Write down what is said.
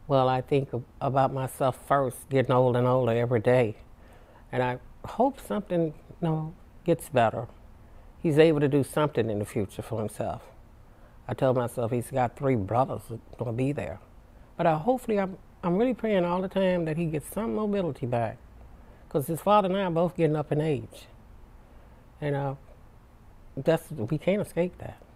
Well, I think about myself first, getting older and older every day. And I hope something, gets better. He's able to do something in the future for himself. I told myself he's got 3 brothers that will be there. But I'm really praying all the time that he gets some mobility back. Because his father and I are both getting up in age. And we can't escape that.